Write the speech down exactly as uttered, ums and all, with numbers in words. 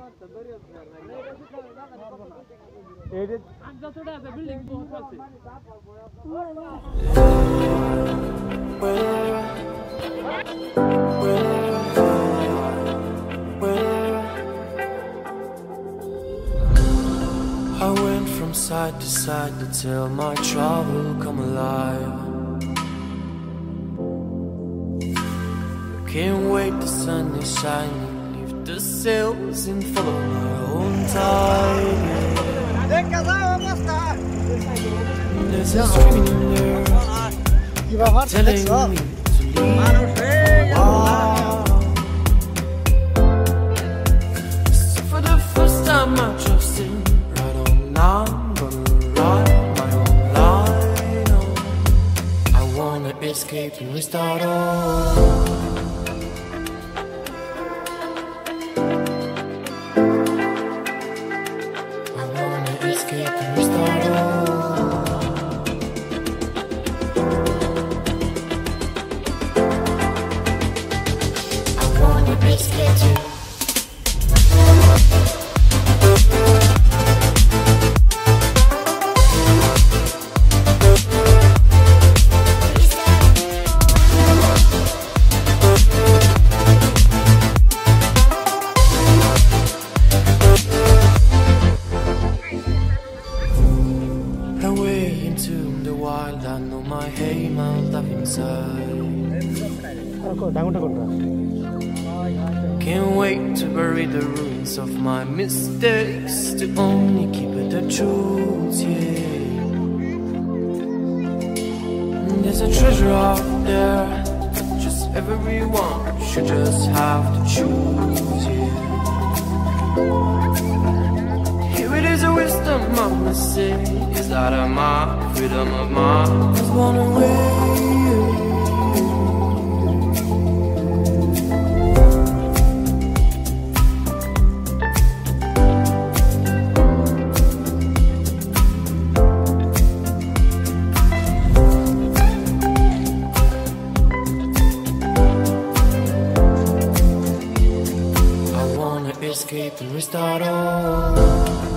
I went from side to side to tell my travel come alive. Can't wait, the sun is shining, lift the sails and follow my own tide. There's a screaming in there, telling me to leave. Wow. So for the first time I trusted, right on now I'm gonna ride my own line on. I wanna escape and restart all. I know my aim, I'll love inside. Can't wait to bury the ruins of my mistakes, to only keep it the truth, yeah. There's a treasure out there, just everyone should just have to choose, yeah. Here it is, a wisdom of my say, is that of my freedom of mind is one away. I wanna escape and restart all.